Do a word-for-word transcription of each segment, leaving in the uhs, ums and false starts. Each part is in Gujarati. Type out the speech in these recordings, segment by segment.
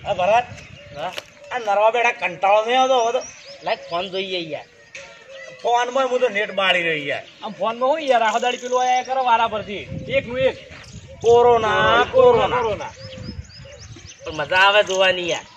આ ભરત આ નરવા બેડા કંટાળો નહીં આવતો હવે તો લાઈક ફોન જોઈએ યાર. ફોનમાં હું તો નેટ બાળી રહી યાર. આમ ફોનમાં હું યાર આખો દાડી પેલું આયા કરો વારા પરથી એક નું એક કોરોના કોરોના કોરોના પણ મજા આવે જોવાની યાર.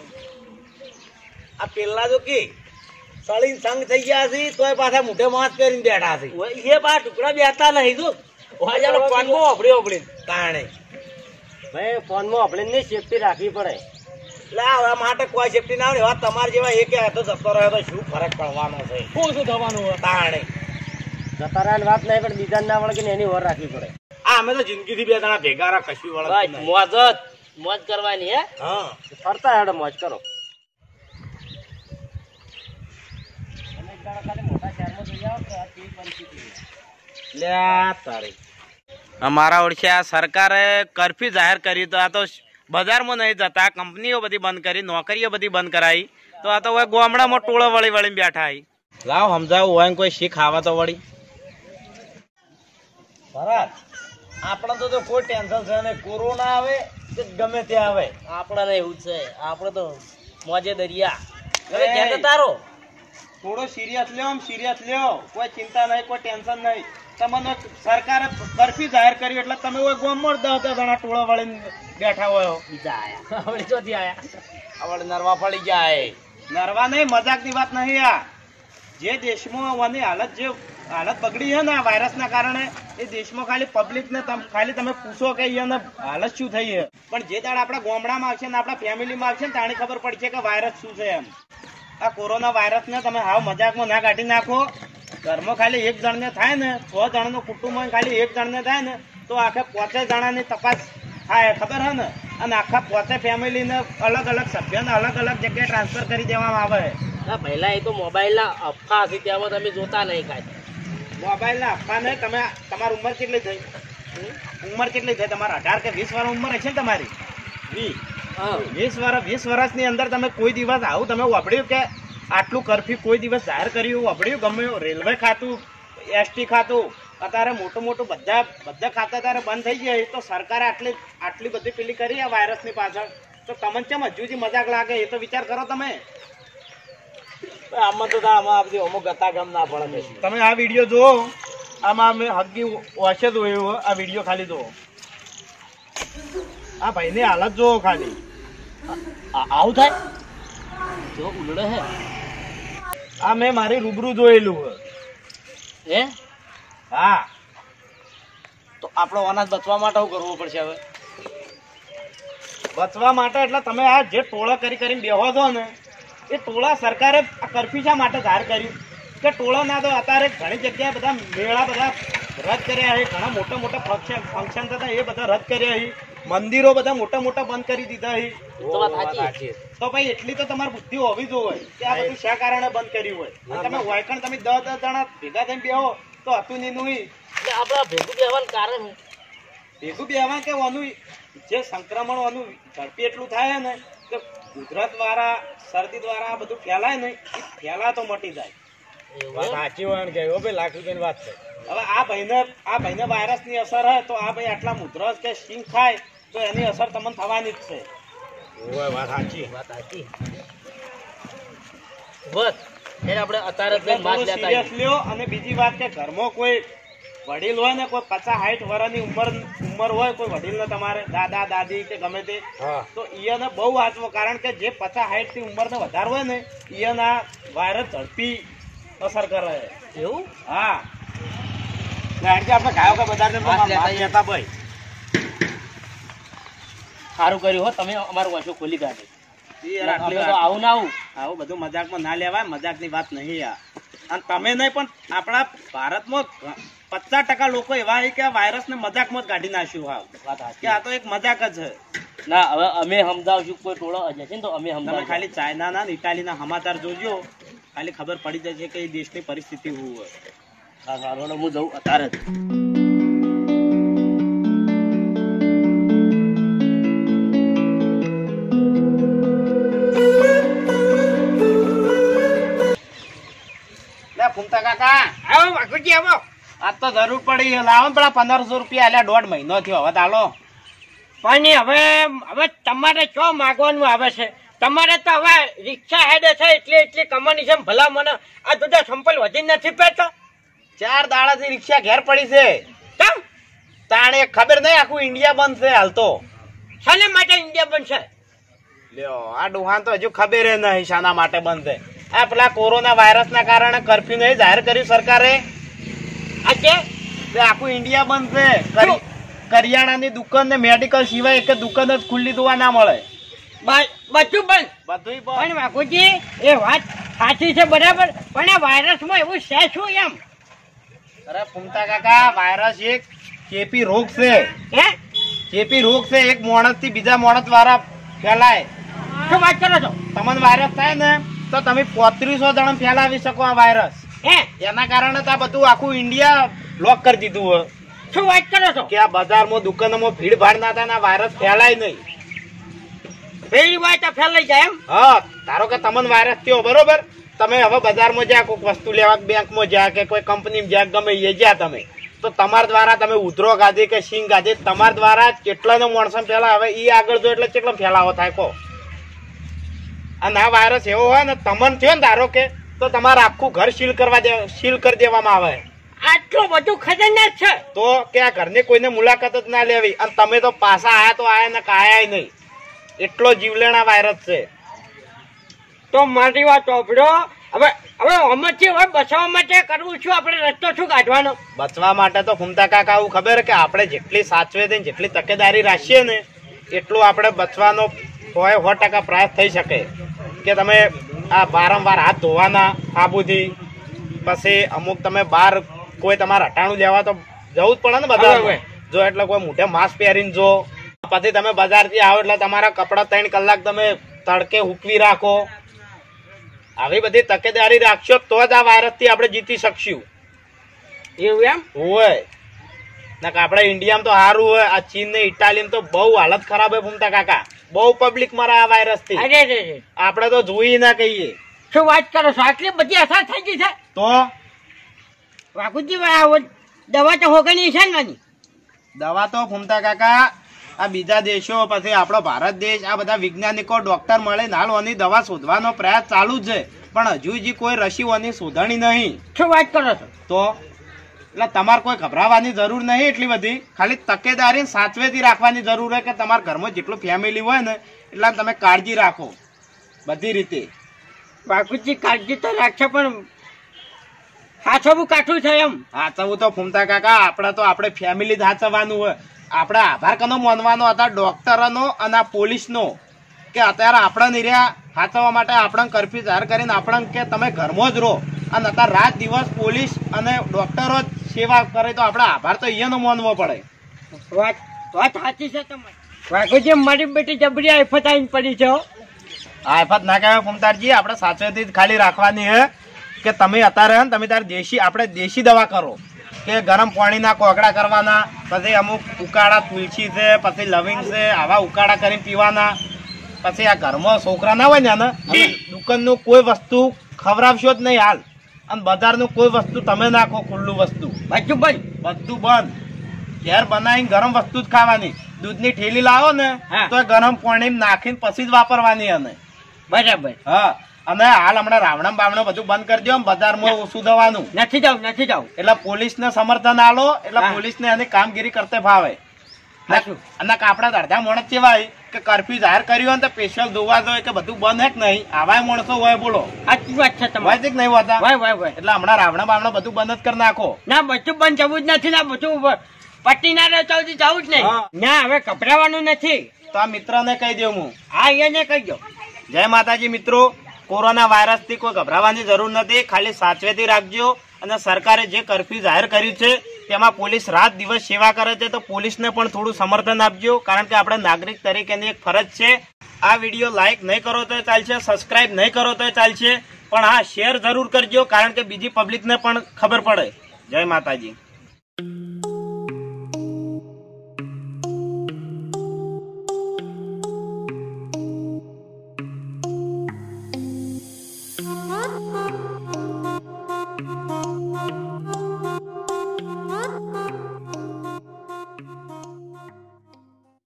આ પેલા તો કે સળીન સંગ થઈ ગયા છે તોય પાછા મોઢે માસ્ક પહેરીને બેઠા છે. એ બા ટુકડા બેતા નહીં તું ચાલો ફોનમાં ઓપડી ઓપડી તાણે ભાઈ ફોનમાં ઓપડી ની સેફટી રાખવી પડે. લા માટે કોઈ સેફટી ના આવે તમારે જેવા એક હતો જતો રહ્યો તો શું ફરક પડવાનો છે? શું શું થવાનું હોય તાણે જતા રહ્યા વાત નહીં પણ બીજા ના વળગે એની ઓર રાખવી પડે. આ અમે તો જિંદગીથી બે જણા ભેગા રા કશું વળે મોજ જ મોજ કરવાની હે. હા ફરતા હેડો મોજ કરો. અમારા ઓળખ્યા સરકારે કર્ફ્યુ જાહેર કર્યું તો આ તો બજારમાં નહીં જતા, કંપનીઓ બધી બંધ કરી, નોકરીઓ બધી બંધ કરાવી, તો આ તો હવે ગામડામાં ટોળો વળી વળી બેઠા આવી. લાવ સમજાવું હોય કોઈ શીખ આવે તો વળી. ભરત આપણે તો કોઈ ટેન્શન છે ને, કોરોના આવે કે ગમે તે આવે આપડે એવું જ છે. આપડે તો મોજે દરિયા તારો થોડો સિરિયસ લ્યો, આમ સિરિયસ લ્યો, કોઈ ચિંતા નહીં, કોઈ ટેન્શન નહીં. તમને સરકારે કર્ફ્યુ જાહેર કર્યું એટલે તમે ગામમાં દસ દસ જણા ટોળા વળીને બેઠા હોય. બીજા આયા હવે ચોથી આયા આવડે નરવા પડી જાય. નરવા નહીં, મજાકની વાત નહીં. આ જે દેશમાં હાલત જે હાલત બગડી છે ને આ વાયરસના કારણે, એ દેશમાં ખાલી પબ્લિકને ખાલી તમે પૂછો કે અહીંયા હાલત શું થઈ છે, પણ જે દાડ આપણા ગામડામાં આવશે ને આપણા ફેમિલીમાં આવશે ને તાણી ખબર પડશે કે વાયરસ શું છે. એમ આ કોરોના વાયરસને તમે હાવ મજાકમાં ના કાઢી નાખો. ઘરમાં ખાલી એક જણને થાય ને, છ જણનું કુટુંબ હોય ખાલી એક જણને થાય ને, તો આખે પોતે જણાની તપાસ થાય, ખબર હે ને? અને આખા પોતે ફેમિલીને અલગ અલગ સભ્યોને અલગ અલગ જગ્યાએ ટ્રાન્સફર કરી દેવામાં આવે. પહેલા એ તો મોબાઈલના અફવા હતી, ત્યાંમાં તમે જોતા નહીં કાંઈ. મોબાઈલના અફવા નહીં. તમે તમારી ઉંમર કેટલી થઈ? ઉંમર કેટલી થઈ તમારે? અઢાર કે વીસ વર્ષ ઉંમર હશે ને તમારી? વીસ વીસ વર્ષ વીસ વર્ષની અંદર તમે કોઈ દિવસ આવું તમે વાપર્યું કે આટલું કર્ફ્યુ કોઈ દિવસ જાહેર કર્યું વાપર્યું? ગમે રેલવે ખાતું, એસટી ખાતું, અત્યારે મોટું મોટું બધા બધા ખાતા અત્યારે બંધ થઈ ગયા. તો સરકારે આટલી આટલી બધી પેલી કરી આ વાયરસની પાછળ, તો તમને કેમ હજુ જ મજાક લાગે? એ તો વિચાર કરો તમે. આમાં તો આમાં બધી અમુક ગતા ગમ ના પડે. તમે આ વિડીયો જુઓ, આમાં અમે હગી વાંચે જોયું. આ વિડીયો ખાલી જુઓ, આ ભાઈની હાલત જુઓ ખાલી. આવું થાય જો ઉલડે હે. આ મેં મારી રૂબરૂ જોયેલું હે. હા, તો આપણો અનાજ બચવા માટે શું કરવું પડશે હવે? બચવા માટે એટલે તમે આ જે ટોળા કરી કરીને બેહો છો ને, એ ટોળા સરકારે આ કર્ફ્યુ શા માટે જાહેર કર્યું કે ટોળા ના તો અત્યારે ઘણી જગ્યાએ બધા મેળા બધા રદ કર્યા છે, ઘણા મોટા મોટા ફંક્શન ફંક્શન થતા એ બધા રદ કર્યા છે, મંદિરો બધા મોટા મોટા બંધ કરી દીધા છે. તો ભાઈ એટલી તો તમારી બુદ્ધિ હોવી જોઈએ કે આ બધું શા કારણે બંધ કર્યું હોય. તમે વાયકણ તમે દસ દસ જણા ભેગા થઈને બેહો તો હતું નહીં નું આપડા ભેગું બેવાનું કારણ ભેગું બેવા કે વાનું જે સંક્રમણ વાનું ઝડપી એટલું થાય ને કે કુદરત દ્વારા શરદી દ્વારા બધું ફેલાય ને, એ ફેલા તો મટી જાય. સાચી વાત કે ભાઈ લાખ રૂપિયાની વાત છે. હવે આ ભાઈને આ ભાઈને વાયરસ ની અસર હોય તો આ ભાઈ આટલા મુદ્રસ કે સિંગ ખાય તો એની અસર તમને થવાની જ છે. વાત સાચી વાત સાચી. બસ આપણે અત્યારે સિરિયસ લ્યો. અને બીજી વાત કે ઘરમાં કોઈ વડીલ હોય ને, કોઈ પચાસ સાઠ વર્ષની ઉંમર ઉંમર હોય કોઈ વડીલ ને, તમારે દાદા દાદી કે ગમે તે, તો ઈયને બહુ વાંચવો. કારણ કે જે પચાસ સાઠ થી ઉંમર ને વધારે હોય ને, ઈયના વાયરસ ઝડપી અસર કરે. એવું? હા, આપણે ગાયો કે બધા લેતા ભાઈ. સારું કર્યું હો તમે અમારું વાંચો ખોલી કાઢે. આવું ના આવું આવું બધું મજાકમાં ના લેવાય. મજાક ની વાત નહીં આ. અને તમે નહીં પણ આપણા ભારતમાં પચાસ ટકા લોકો એવા છે કે આ વાયરસ ને મજાકમાં જ કાઢી નાખ્યું. હા, કે આ તો એક મજાક જ છે. ના હવે અમે સમજાવશું. કોઈ ટોળો હશે ને તો અમે સમજાવ. ખાલી ચાઇના ના ઇટાલી ના સમાચાર જોજો, ખાલી ખબર પડી જશે કે એ દેશની પરિસ્થિતિ શું હોય. હા સારું, હું જઉં અત્યારે જ. ફૂમતા કાકા આવો, વાઘુજી આવો. આ તો જરૂર પડી. લાવો પેલા પંદરસો રૂપિયા આલ્યા, દોઢ મહિનો થયો. હવે ચાલો પણ હવે હવે તમારે શું માગવાનું આવે છે? તમારે તો હવે રિક્ષા હેડે છે એટલે એટલી કમાની છે ભલા મને આ બધા સંપલ વધી નથી પેતો. ચાર દાડાથી રિક્ષા ઘેર પડી છે. કેમ? તાણે ખબર નહીં આખું ઇન્ડિયા બંધ છે હાલ તો. શાને માટે ઇન્ડિયા બનશે? લ્યો આ ડોહાન તો હજુ ખબર નહીં શાના માટે બંધ છે. આ પેલા કોરોના વાયરસ ના કારણે કર્ફ્યુ નહીં જાહેર કર્યું સરકારે. આજે આખું ઇન્ડિયા બંધ છે. કરી- કરિયાણાની દુકાન ને મેડિકલ સિવાય એક દુકાન જ ખુલ્લી જોવા ના મળે. બધું બંધ. બધું પણ વાઘુજી એ વાત સાચી છે બરાબર, પણ આ વાયરસમાં એવું છે શું એમ? અરે ફૂમતા કાકા, વાયરસ એક ચેપી રોગ છે. હે ચેપી રોગ છે, એક માણસ થી બીજા માણસ દ્વારા ફેલાય. શું વાત કરો છો? તમને વાયરસ થાય ને તો તમે પોત્રીસો જણ ફેલાવી શકો આ વાયરસ. હે એના કારણે તો આ બધું આખું ઇન્ડિયા લોક કરી દીધું હોય શું વાત કરો છો? કે આ બજારમાં દુકાનોમાં ભીડ ભાડ ના થાય ને આ વાયરસ ફેલાય નહીં. પેલી વાત આ ફેલાઈ જાય એમ? હા, ધારો કે તમને વાયરસ થયો બરોબર, તમે હવે બજારમાં જ્યાં કોઈક વસ્તુ લેવા બેંકમાં જ્યાં કે કોઈ કંપનીમાં જ્યાં ગમે એ જ્યાં તમે તો તમારા દ્વારા તમે ઉધરો ગાધી કે સિંગ ગાધી તમારા દ્વારા કેટલાનો માણસો પેલા હવે એ આગળ જો એટલે કેટલો ફેલાવો થાય કહો. અને આ વાયરસ એવો હોય ને તમને થયો ને ધારો કે તો તમારે આખું ઘર સીલ કરવા દે સીલ કરી દેવામાં આવે. આટલું બધું ખતરનાક છે તો કે આ ઘરની કોઈને મુલાકાત જ ના લેવી. અને તમે તો પાછા આયા તો આયા ને આયા નહીં. એટલો જીવલેણા વાયરસ છે. તો મારી વાત સાંભળો, હવે હવે આમાંથી હવે બચાવવા માટે કરવું શું? આપણે રસ્તો શું કાઢવાનો? બચવા માટે તો ફૂમતા કાકા આવું ખબર કે આપણે જેટલી સાચવેતી જેટલી તકેદારી રાખીએ ને એટલું આપણે બચવાનો હોય સો ટકા પ્રયાસ થઈ શકે. કે તમે આ વારંવાર હાથ ધોવાના સાબુથી, પછી અમુક તમે બહાર કોઈ તમારે હટાણું લેવા તો જવું જ પડે ને બધા. જો એટલે કોઈ મોઢે માસ્ક પહેરીને જો, પછી તમે બજારથી આવો એટલે તમારા કપડા ત્રણ કલાક તમે તડકે હૂકવી રાખો. આવી બધી તકેદારી રાખશો તો જ આ વાયરસ થી આપણે જીતી શકશું. એવું એમ હોય ના આપડે ઇન્ડિયામાં તો સારું હોય. આ ચીન ને ઇટાલીમાં તો બહુ હાલત ખરાબ હોય ફૂમતા કાકા. બહુ પબ્લિક મરે આ વાયરસ થી. અરે રે આપડે તો જોઈ ના કહીએ. શું વાત કરો છો? આટલી બધી અસર થઈ ગઈ છે? તો વાઘુજી દવા તો હોગણી છે ને? દવા તો ફૂમતા કાકા આ બીજા દેશો પછી આપણો ભારત દેશ આ બધા વૈજ્ઞાનિકો ડોક્ટર મળે નાલવાની દવા શોધવાનો પ્રયાસ ચાલુ જ છે, પણ હજુ હજી કોઈ રસીઓની શોધણી નહીં. શું વાત કરો છો? તો એટલે તમારે કોઈ ગભરાવાની જરૂર નહીં એટલી બધી. ખાલી તકેદારી સાચવેતી રાખવાની જરૂર હોય કે તમારા ઘરમાં જેટલું ફેમિલી હોય ને એટલા તમે કાળજી રાખો બધી રીતે. વાઘુજી કાળજી તો રાખશે પણ સાચવવું કાઠું છે એમ? સાચવવું તો ફૂમતા કાકા આપણે તો આપણે ફેમિલી જ સાચવવાનું હોય. આપણે આભાર કનો માનવાનો હતા ડોક્ટરોનો અને પોલીસનો કે અત્યારે આપણે નિર્યા સાચવવા માટે આપણે કર્ફ્યુ જાહેર કરીને આપણે કે તમે ઘરમાં જ રહો. અને અત્યારે રાત દિવસ પોલીસ અને ડોક્ટરો જ સેવા કરે તો આપણે આભાર તો અહીંયાનો માનવો પડે. વાત વાત સાચી છે તમારી. વાઘુજી મારી બેટી જબરી આફત આવીને પડી છે. આફત ના કહેવાય ફૂમતારજી, આપણે સાચવેથી જ ખાલી રાખવાની હે કે તમે અત્યારે ને તમે તારે દેશી આપણે દેશી દવા કરો કે ગરમ પાણીના કોગળા કરવાના, પછી અમુક ઉકાળા તુલસી છે, પછી લવિંગ છે, આવા ઉકાળા કરીને પીવાના. પછી આ ઘરમાં છોકરા ના હોય ને દુકાનનું કોઈ વસ્તુ ખવડાવશો જ નહીં હાલ. અને બજારનું કોઈ વસ્તુ તમે નાખો ખુલ્લું વસ્તુ બધું બંધ બધું બંધ. ઘેર બનાવીને ગરમ વસ્તુ જ ખાવાની. દૂધની ઠેલી લાવો ને તો ગરમ પાણી નાખીને પછી જ વાપરવાની. અને બરાબર. હા, અને હાલ હમણાં રાવણ બાવણ બધું બંધ કરી દો. બજારમાં ઓછું દવાનું નથી જાવ નથી જાવ એટલે પોલીસ ને સમર્થન આલો એટલે પોલીસ ને એની કામગીરી કરતે ફાવે. અને આપડા અડધા માણસ કેવાય કે કર્ફ્યુ જાહેર કર્યું ને તો સ્પેશિયલ જોવા જોઈએ કે બધું બંધ હે કે નહીં. આવા માણસો હોય બોલો. સાચી વાત છે તમારી. હોય કે નહીં હોતા? હોય હોય હોય. એટલે હમણાં રાવણ બાવણ બધું બંધ જ કરી નાખો. ના બધું બંધ જવું જ નથી. ના બધું પટ્ટી ના રહેતા જવું જ નહીં. ના હવે ગભરાવાનું નથી. તો આ મિત્ર ને કહી દઉં હું. હા એને કહી દો. જય માતાજી મિત્રો. કોરોના વાયરસ થી કોઈ ગભરાવાની જરૂર નથી. ખાલી સાચવેતી રાખજો. અને સરકારે જે કર્ફ્યુ જાહેર કર્યું છે તેમાં પોલીસ રાત દિવસ સેવા કરે છે, તો પોલીસને પણ થોડું સમર્થન આપજો. કારણ કે આપણે નાગરિક તરીકેની એક ફરજ છે. આ વિડીયો લાઈક નહીં કરો તો ચાલશે, સબસ્ક્રાઇબ નહીં કરો તો ચાલશે, પણ હા શેર જરૂર કરજો કારણ કે બીજી પબ્લિકને પણ ખબર પડે. જય માતાજી.